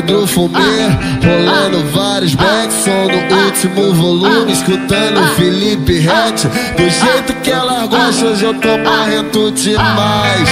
do fumê, rolando vários backs, som no último volume, escutando Felipe Ret. Do jeito que ela gosta, hoje eu tô marrento demais.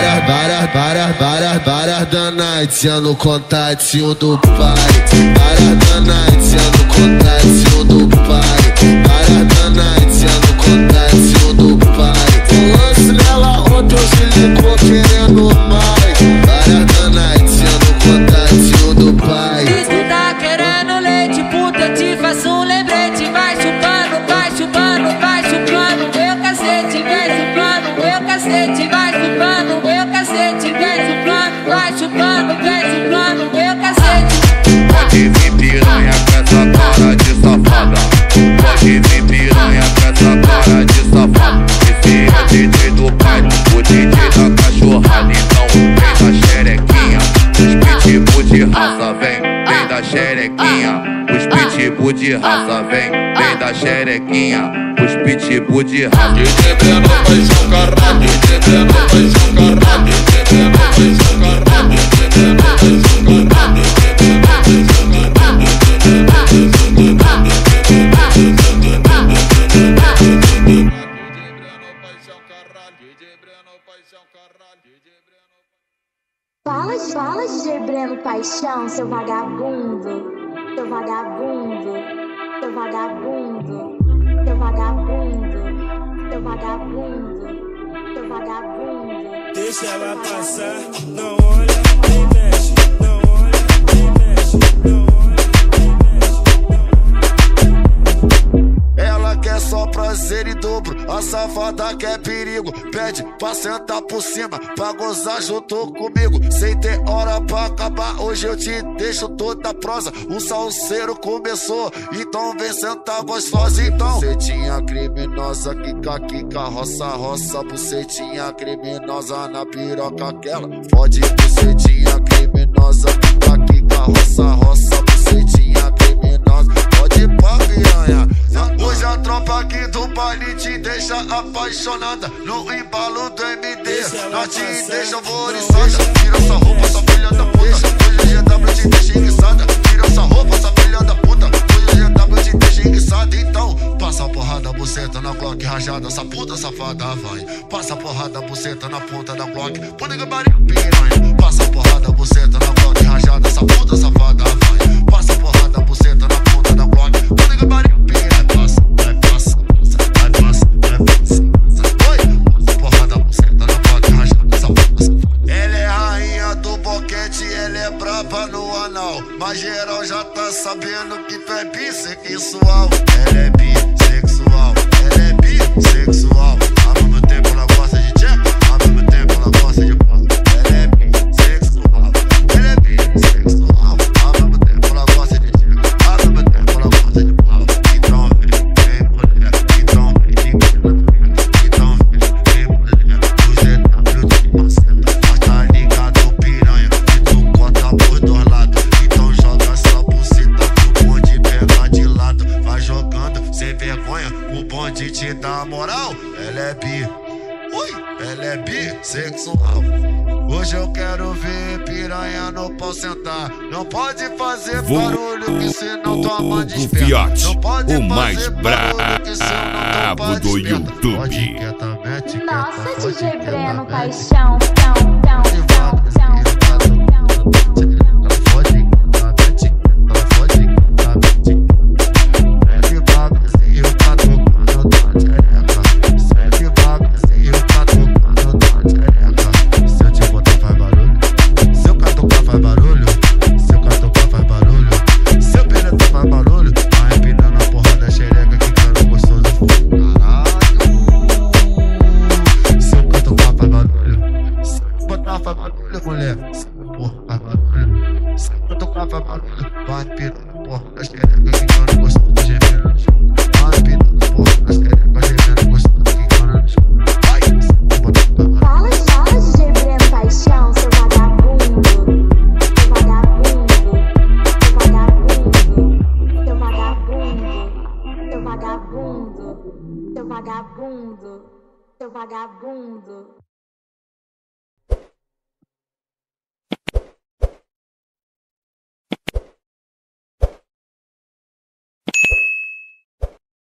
Várias danadinhas no contatinho do pai. Várias danadinhas no contatinho do pai. Várias danadinhas no contatinho do pai. O lance nela ontem hoje ligou querendo mais. Várias danadinhas no contatinho do pai. Se tu tá querendo leite, puta, eu te faço um lembrete. Vai chupando, vai chupando, vai chupando meu cacete, vem chupando meu cacete, vai chupando meu cacete, vem chupando, vai chupando, vem chupando meu cacete. Pode vir piranha com essa cara de safada. Pode vir piranha com essa cara de safada. Esse é o DJ do pai, o DJ da cachorrada. Então vem da xerequinha, os pitbull de raça. Vem da xerequinha, os pitbull de raça. Vem da xerequinha, os pitbull de raça. DJ Breno vai chocar, DJ Breno vai chocar, DJ Breno vai chocar, DJ Breno vai chocar, DJ Breno vai chocar, Fala, DJ Breno Paixão, seu vagabundo, seu vagabundo, seu vagabundo, seu vagabundo, seu vagabundo, seu vagabundo. Deixa ela passar, não olha, nem mexe, não olha, nem mexe, não olha, nem mexe, não olha. Ela quer só prazer em dobro, a safada quer perigo. Pede pra sentar por cima, pra gozar junto comigo. Sem ter hora pra acabar, hoje eu te deixo toda prosa. O salseiro começou, então vem sentar gostosa. Então, bucetinha criminosa, quica, roça, bucetinha criminosa na piroca aquela. Fode bucetinha criminosa, quica, roça, bucetinha criminosa. Pode pra piranha. Hoje a tropa aqui do baile te deixa apaixonada. No embalo do MD, ela te deixa alvoriçada. Tira essa roupa, essa filha da puta. Hoje o GW te deixa enguiçada. Tira essa roupa, essa filha da puta. Hoje o GW te deixa enguiçada. Então, passa a porrada, buceta na Glock rajada. Essa puta safada vai. Passa a porrada, buceta na ponta da Glock. Põe gabarito, piranha. Passa a porrada, buceta na Glock rajada. Essa puta safada vai. Passa a porrada, buceta na ponta da Glock. Põe gabarito, piranha. Ela é braba no anal, mas geral já tá sabendo que tu é bissexual. Ela é bissexual, ela é bissexual. Ao mesmo tempo ela gosta de tcheca, ao mesmo tempo ela gosta de pau. Ela é bissexual, ela é bissexual. Ao mesmo tempo ela gosta de tcheca, ao mesmo tempo ela gosta de pau. Então vem mulher, então vem mulher, o GW de maceta. Mas tá ligado piranha, por dois lados, então joga essa buceta pro bonde pegar de lado. Vai jogando sem vergonha, o bonde te dá moral. Ela é ela é bissexual. Hoje eu quero ver piranha no pau sentar. Não pode fazer barulho que senão tua mãe desperta. Não pode o mais fazer barulho que senão tua brabo do YouTube. Nossa, DJ Breno Paixão, mulher, porra, faz barulho. Se eu tocar, faz barulho. Vai pirando, porra, das querendo que eu não gosto de gemendo no chão. Vai pirando, porra, das querendo que eu não gosto de gemendo no chão. Vai, fala, DJ Breno Paixão, seu vagabundo. Seu vagabundo. Seu vagabundo. Seu vagabundo. Seu vagabundo. Seu vagabundo. Seu vagabundo.